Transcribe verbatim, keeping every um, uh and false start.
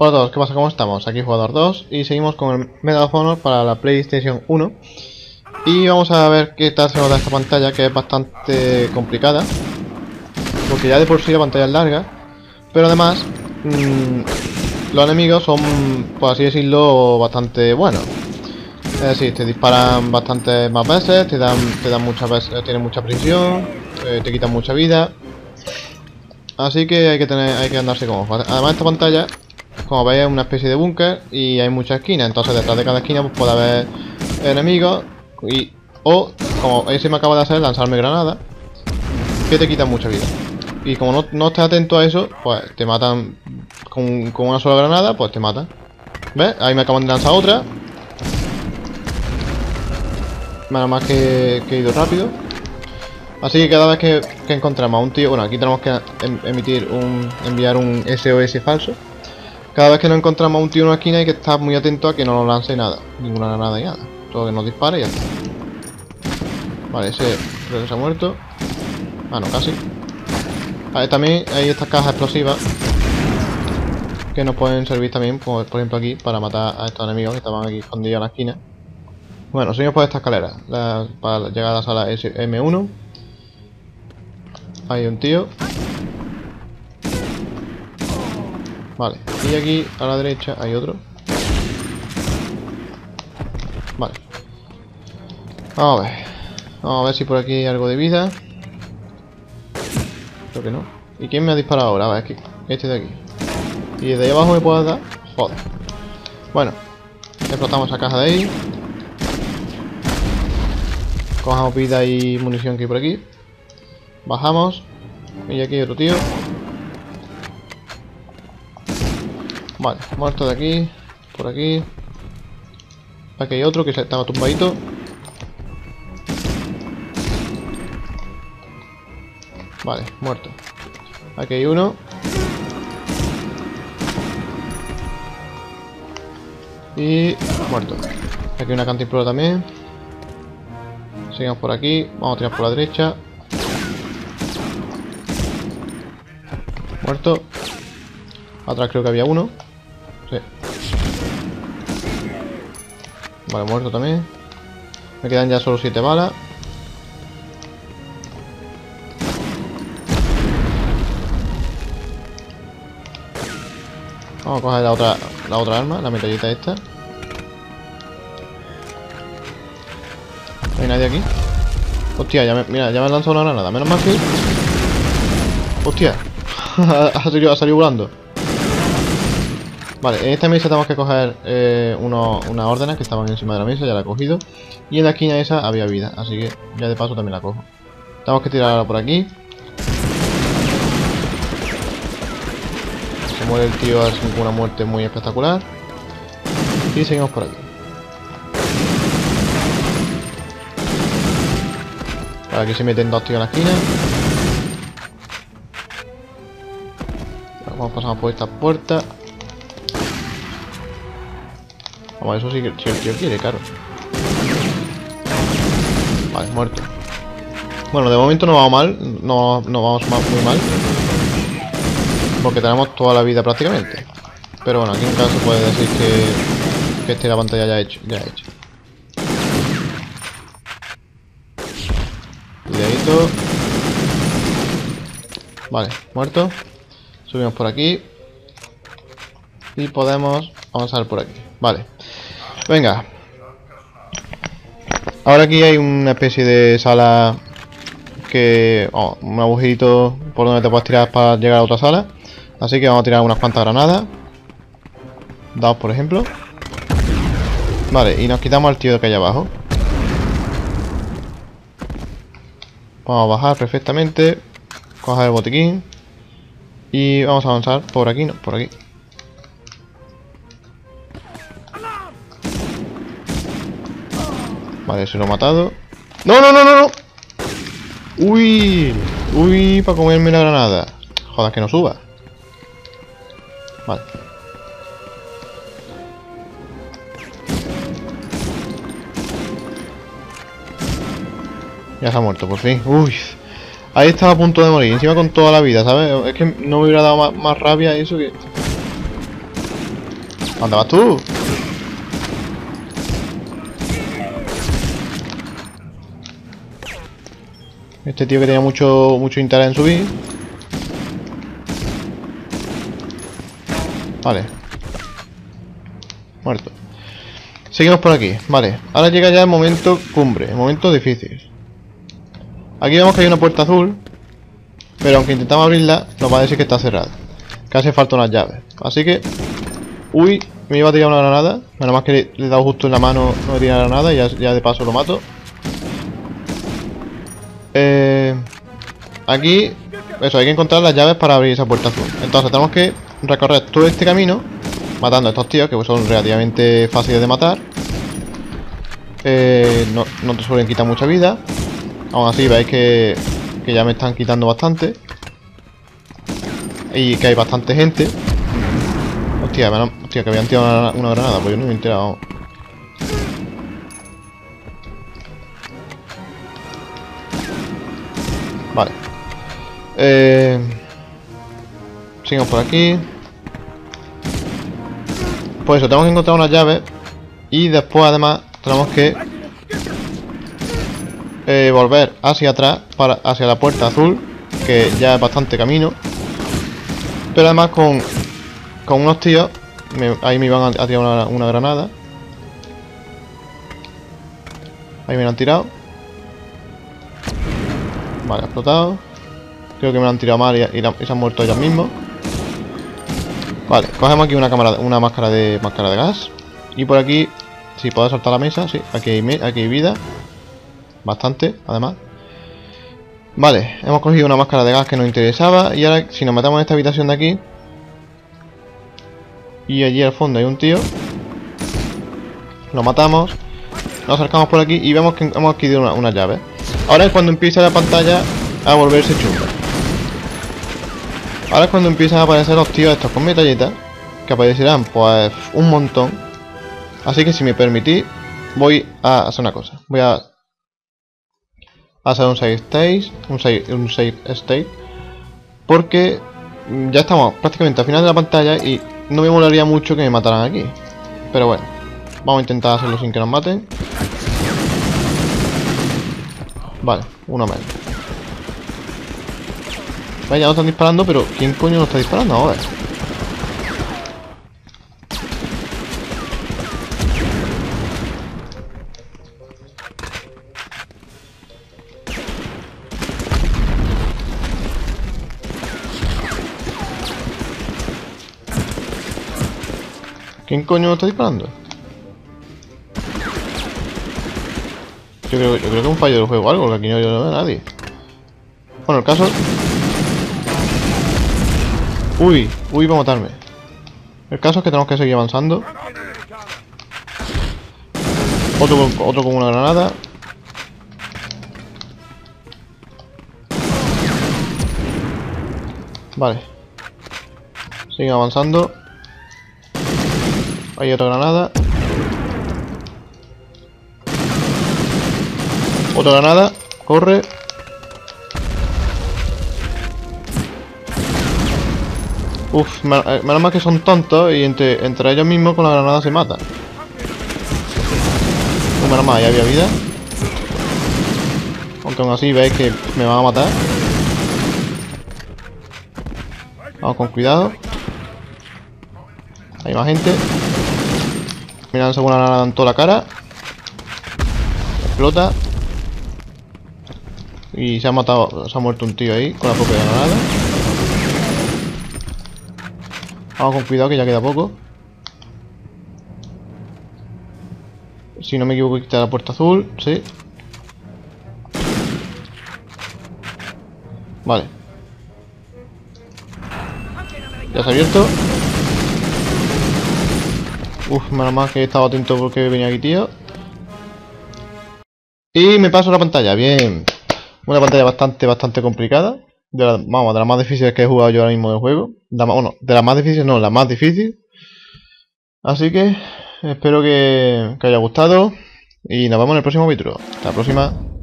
Hola a todos, ¿qué pasa? ¿Cómo estamos? Aquí Jugador dos y seguimos con el Medal of Honor para la PlayStation uno. Y vamos a ver qué tal se nos da esta pantalla, que es bastante complicada, porque ya de por sí la pantalla es larga, pero además mmm, los enemigos son, por así decirlo, bastante buenos. Es decir, te disparan bastantes más veces, te dan, te dan muchas veces, tienen mucha precisión, eh, te quitan mucha vida. Así que hay que tener, hay que andarse con ojo. Además esta pantalla, como veis, es una especie de búnker y hay muchas esquinas, entonces detrás de cada esquina pues, puede haber enemigos y, o, como ese me acaba de hacer, lanzarme granadas que te quitan mucha vida. Y como no, no estés atento a eso, pues te matan con, con una sola granada, pues te matan. ¿Ves? Ahí me acaban de lanzar otra. Nada más que, que he ido rápido. Así que cada vez que, que encontramos a un tío, bueno, aquí tenemos que em, emitir un, enviar un S O S falso. Cada vez que nos encontramos a un tío en una esquina hay que estar muy atento a que no nos lance nada, ninguna granada y nada. Todo que nos dispare y ya está. Vale, ese creo que se ha muerto. Ah, no, casi. Vale, también hay estas cajas explosivas que nos pueden servir también, por, por ejemplo aquí, para matar a estos enemigos que estaban aquí escondidos en la esquina. Bueno, seguimos por esta escalera, la, para llegar a la sala M uno. Hay un tío. Vale, y aquí a la derecha hay otro. Vale. Vamos a ver. Vamos a ver si por aquí hay algo de vida. Creo que no. ¿Y quién me ha disparado ahora? A ver, aquí. Este de aquí. ¿Y desde ahí abajo me puedo dar? Joder. Bueno. Explotamos esa caja de ahí. Cojamos vida y munición que hay por aquí. Bajamos. Y aquí hay otro tío. Vale, muerto de aquí. Por aquí. Aquí hay otro que estaba tumbadito. Vale, muerto. Aquí hay uno. Y muerto. Aquí hay una cantimplora también. Seguimos por aquí. Vamos a tirar por la derecha. Muerto. Atrás creo que había uno. Sí. Vale, muerto también. Me quedan ya solo siete balas. Vamos a coger la otra, la otra arma, la metralleta esta. ¿No hay nadie aquí? Hostia, ya me, mira, ya me han lanzado una granada. Menos mal que... Hostia. ha, salido, ha salido volando. Vale, en esta mesa tenemos que coger eh, unos, unas órdenes que estaban encima de la mesa, ya la he cogido. Y en la esquina esa había vida, así que ya de paso también la cojo. Tenemos que tirarla por aquí. Se muere el tío así con una muerte muy espectacular. Y seguimos por aquí. Vale, aquí se meten dos tíos en la esquina. Vamos pasando por esta puerta. Vamos, eso sí que si el tío quiere, claro. Vale, muerto. Bueno, de momento no vamos mal. No, no vamos muy mal. Porque tenemos toda la vida prácticamente. Pero bueno, aquí en caso se puede decir que, que esté la pantalla ya hecho, ya hecha. Cuidadito. Vale, muerto. Subimos por aquí. Y podemos avanzar por aquí. Vale. Venga. Ahora aquí hay una especie de sala que... Oh, un agujerito por donde te puedes tirar para llegar a otra sala. Así que vamos a tirar unas cuantas granadas. Dos, por ejemplo. Vale, y nos quitamos al tío que hay abajo. Vamos a bajar perfectamente. Coger el botiquín. Y vamos a avanzar por aquí, no, por aquí. Vale, se lo he matado. ¡No, no, no, no, no! ¡Uy! ¡Uy! Para comerme la granada. Joder, que no suba. Vale. Ya se ha muerto, por fin. Uy. Ahí estaba a punto de morir. Encima con toda la vida, ¿sabes? Es que no me hubiera dado más, más rabia eso que... ¿Dónde vas tú? Este tío que tenía mucho, mucho interés en subir. Vale. Muerto. Seguimos por aquí. Vale. Ahora llega ya el momento cumbre. El momento difícil. Aquí vemos que hay una puerta azul. Pero aunque intentamos abrirla, nos va a decir que está cerrada. Que hace falta unas llaves. Así que... Uy, me iba a tirar una granada. Menos más que le, le he dado justo en la mano. No me tira la granada y ya, ya de paso lo mato. Eh... Aquí... Eso, hay que encontrar las llaves para abrir esa puerta azul. Entonces tenemos que recorrer todo este camino matando a estos tíos que son relativamente fáciles de matar. eh, no, no te suelen quitar mucha vida. Aún así veis que, que ya me están quitando bastante. Y que hay bastante gente. Hostia, me, hostia que habían tirado una, una granada. Pues yo no me he enterado. Vale. Eh, Sigamos por aquí. Pues eso, tenemos que encontrar unas llaves. Y después además tenemos que eh, volver hacia atrás, para, hacia la puerta azul, que ya es bastante camino. Pero además con, con unos tíos me, ahí me iban a, a tirar una, una granada. Ahí me la han tirado. Vale, ha explotado. Creo que me la han tirado mal y, y, la, y se han muerto ellos mismos. Vale, cogemos aquí una cámara, una máscara de máscara de gas. Y por aquí, si puedo saltar la mesa, sí, aquí hay, aquí hay vida. Bastante, además. Vale, hemos cogido una máscara de gas que nos interesaba. Y ahora, si nos metemos en esta habitación de aquí. Y allí al fondo hay un tío. Lo matamos. Nos acercamos por aquí y vemos que hemos adquirido una, una llave. Ahora es cuando empieza la pantalla a volverse chunga. Ahora es cuando empiezan a aparecer los tíos estos con metralletas, que aparecerán pues un montón. Así que si me permitís, voy a hacer una cosa. Voy a hacer un save state, un save, un save state, porque ya estamos prácticamente al final de la pantalla y no me molaría mucho que me mataran aquí. Pero bueno, vamos a intentar hacerlo sin que nos maten. Vale, uno menos. Vaya, no están disparando, pero ¿quién coño no está disparando ahora? ¿Quién coño no está disparando? Yo creo, yo creo que es un fallo del juego o algo, que aquí no hay a nadie. Bueno, el caso... Uy, uy, va a matarme. El caso es que tenemos que seguir avanzando. Otro con, otro con una granada. Vale. Sigue avanzando. Hay otra granada. Otra granada. Corre. Uf, menos mal que son tontos y entre, entre ellos mismos con la granada se matan. Uh, menos mal, ya había vida. Aunque aún así veis que me van a matar. Vamos con cuidado. Hay más gente. Me lanzan una granada en toda la cara. Explota. Y se ha matado, se ha muerto un tío ahí con la propia granada. Vamos con cuidado que ya queda poco. Si no me equivoco, quita la puerta azul, sí. Vale. Ya se ha abierto. Uf, menos mal que he estado atento porque venía aquí, tío. Y me paso la pantalla, bien. Una pantalla bastante, bastante complicada. De la, vamos, de las más difíciles que he jugado yo ahora mismo del juego. La, bueno, de las más difíciles, no, la más difícil. Así que espero que, que haya gustado. Y nos vemos en el próximo vídeo. Hasta la próxima.